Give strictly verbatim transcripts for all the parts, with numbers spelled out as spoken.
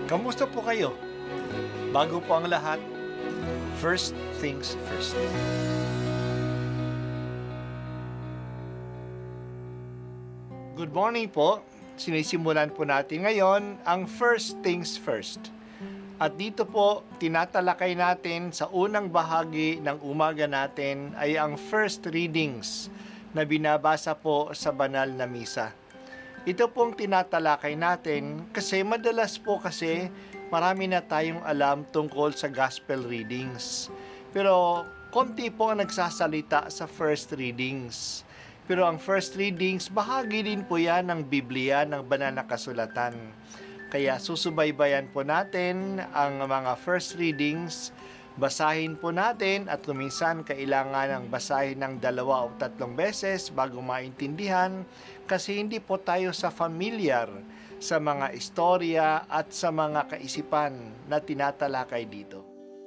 Kamusta po kayo? Bago po ang lahat, first things first. Good morning po. Sinisimulan po natin ngayon ang first things first. At dito po, tinatalakay natin sa unang bahagi ng umaga natin ay ang first readings na binabasa po sa banal na misa. Ito pong tinatalakay natin kasi madalas po kasi marami na tayong alam tungkol sa gospel readings. Pero konti po ang nagsasalita sa first readings. Pero ang first readings, bahagi din po yan ng Biblia, ng banal na kasulatan. Kaya susubaybayan po natin ang mga first readings. Basahin po natin at kuminsan kailangan ng basahin ng dalawa o tatlong beses bago maintindihan kasi hindi po tayo sa familiar sa mga istorya at sa mga kaisipan na tinatalakay dito.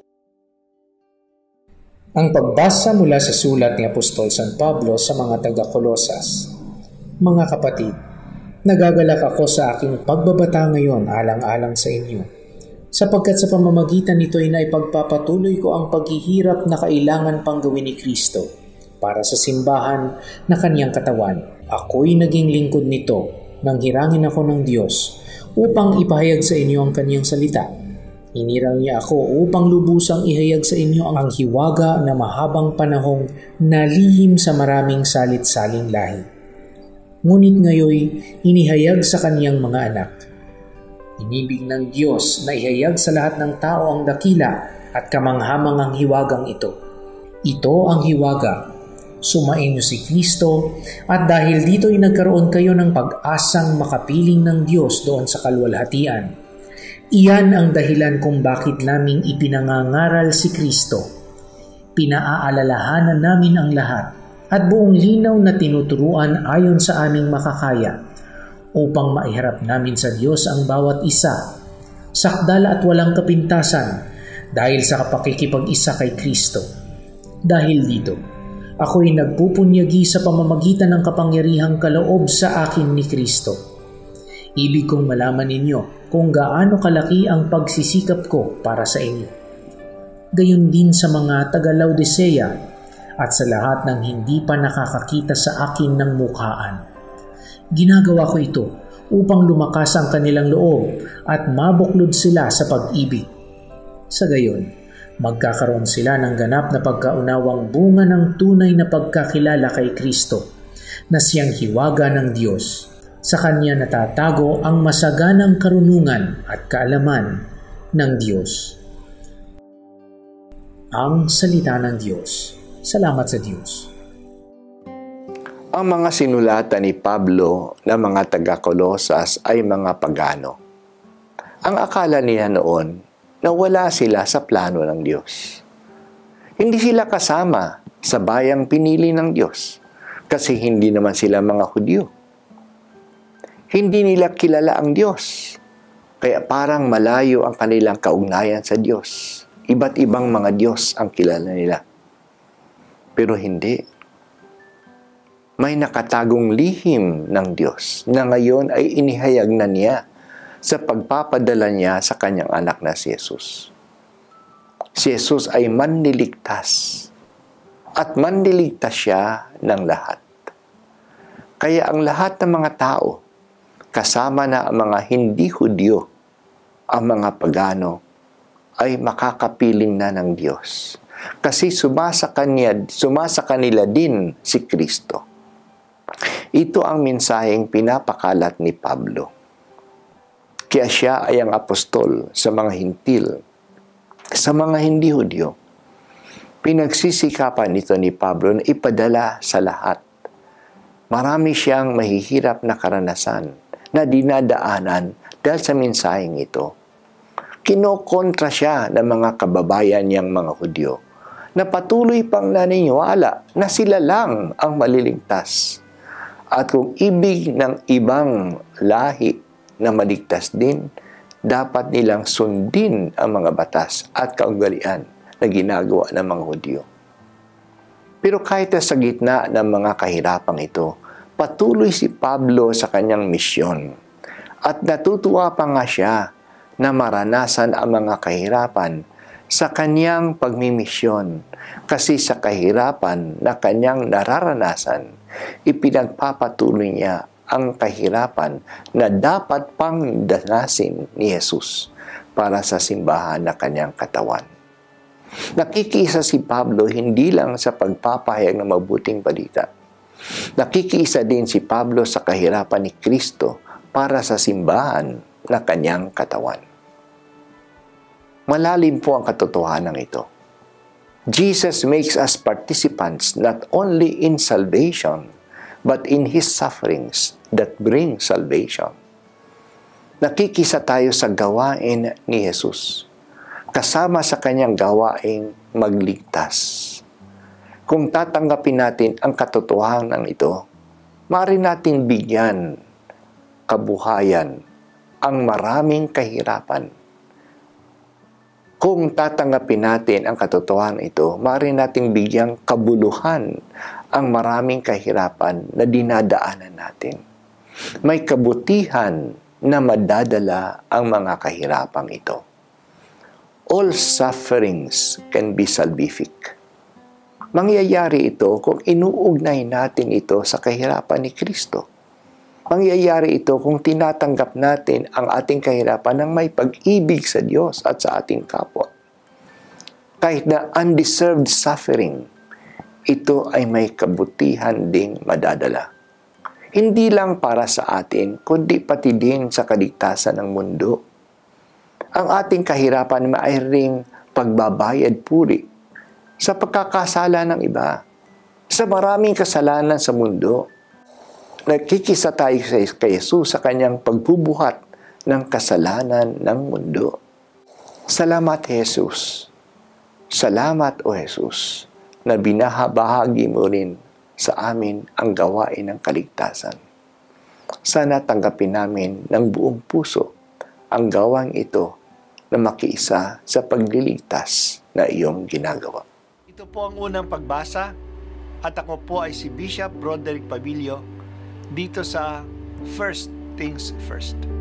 Ang pagbasa mula sa sulat ni Apostol San Pablo sa mga taga-Kolosas. Mga kapatid, nagagalak ako sa aking pagbabata ngayon alang-alang sa inyo. Sapagkat sa pamamagitan nito ay naipagpapatuloy ko ang paghihirap na kailangan pang gawin ni Kristo para sa simbahan na kaniyang katawan. Ako'y naging lingkod nito nang hirangin ako ng Diyos upang ipahayag sa inyo ang kaniyang salita. Hinirang niya ako upang lubusang ihayag sa inyo ang hiwaga na mahabang panahong nalihim sa maraming salit-saling lahi. Ngunit ngayoy inihayag sa kaniyang mga anak. Inibig ng Diyos na ihayag sa lahat ng tao ang dakila at kamanghamangang hiwagang ito. Ito ang hiwaga. Sumainyo si Kristo at dahil dito ay nagkaroon kayo ng pag-asang makapiling ng Diyos doon sa kalwalhatian. Iyan ang dahilan kung bakit naming ipinangangaral si Kristo. Pinaaalalahanan namin ang lahat at buong linaw na tinuturuan ayon sa aming makakaya upang maiharap namin sa Diyos ang bawat isa, sakdal at walang kapintasan dahil sa pakikipag-isa kay Kristo. Dahil dito, ako'y nagpupunyagi sa pamamagitan ng kapangyarihang kaloob sa akin ni Kristo. Ibig kong malaman ninyo kung gaano kalaki ang pagsisikap ko para sa inyo. Gayon din sa mga taga-Laodicea at sa lahat ng hindi pa nakakakita sa akin ng mukhaan. Ginagawa ko ito upang lumakas ang kanilang loob at mabuklod sila sa pag-ibig. Sa gayon, magkakaroon sila ng ganap na pagkaunawang bunga ng tunay na pagkakilala kay Kristo, na siyang hiwaga ng Diyos. Sa Kanya natatago ang masaganang karunungan at kaalaman ng Diyos. Ang salita ng Diyos. Salamat sa Diyos. Ang mga sinulatan ni Pablo na mga taga-Kolosas ay mga pagano. Ang akala nila noon na wala sila sa plano ng Diyos. Hindi sila kasama sa bayang pinili ng Diyos kasi hindi naman sila mga Hudyo. Hindi nila kilala ang Diyos, kaya parang malayo ang kanilang kaugnayan sa Diyos. Iba't ibang mga Diyos ang kilala nila. Pero hindi. May nakatagong lihim ng Diyos na ngayon ay inihayag na niya sa pagpapadala niya sa kanyang anak na si Jesus. Si Jesus ay manliligtas at manliligtas siya ng lahat. Kaya ang lahat ng mga tao, kasama na ang mga hindi Hudyo, ang mga pagano, ay makakapiling na ng Diyos. Kasi sumasa kanya, sumasa kanila din si Kristo. Ito ang mensaheng pinapakalat ni Pablo. Kaya siya ay ang apostol sa mga hintil, sa mga hindi Hudyo. Pinagsisikapan ito ni Pablo na ipadala sa lahat. Marami siyang mahihirap na karanasan na dinadaanan dahil sa mensaheng ito. Kinokontra siya ng mga kababayan niyang mga Hudyo na patuloy pang naniniwala na sila lang ang maliligtas. At kung ibig ng ibang lahi na maligtas din, dapat nilang sundin ang mga batas at kaugalian na ginagawa ng mga Hudyo. Pero kahit sa gitna ng mga kahirapang ito, patuloy si Pablo sa kanyang misyon. At natutuwa pa nga siya na maranasan ang mga kahirapan sa kanyang pagmimisyon, kasi sa kahirapan na kanyang nararanasan, ipinagpapatuloy niya ang kahirapan na dapat pang danasin ni Jesus para sa simbahan na kanyang katawan. Nakikiisa si Pablo hindi lang sa pagpapahayag ng mabuting balita. Nakikiisa din si Pablo sa kahirapan ni Kristo para sa simbahan na kanyang katawan. Malalim po ang katotohanan ito. Jesus makes us participants not only in salvation, but in His sufferings that bring salvation. Nakikisa tayo sa gawain ni Jesus, kasama sa kanyang gawaing magligtas. Kung tatanggapin natin ang katotohanan ito, maaari natin bigyan kabuhayan ang maraming kahirapan. Kung tatanggapin natin ang katotohanan ito, maaari nating bigyang kabuluhan ang maraming kahirapan na dinadaanan natin. May kabutihan na madadala ang mga kahirapang ito. All sufferings can be salvific. Mangyayari ito kung inuugnay natin ito sa kahirapan ni Kristo. Mangyayari ito kung tinatanggap natin ang ating kahirapan ng may pag-ibig sa Diyos at sa ating kapwa. Kahit na undeserved suffering, ito ay may kabutihan ding madadala. Hindi lang para sa atin, kundi pati din sa kaligtasan ng mundo. Ang ating kahirapan maaaring pagbabayad puri sa pagkakasala ng iba, sa maraming kasalanan sa mundo. Nagkikisa tayo kay Jesus sa kanyang pagbubuhat ng kasalanan ng mundo. Salamat, Jesus. Salamat, O Jesus, na binahabahagi mo rin sa amin ang gawain ng kaligtasan. Sana tanggapin namin ng buong puso ang gawang ito na makiisa sa pagliligtas na iyong ginagawa. Ito po ang unang pagbasa at ako po ay si Bishop Broderick Pabilio dito sa First Things First.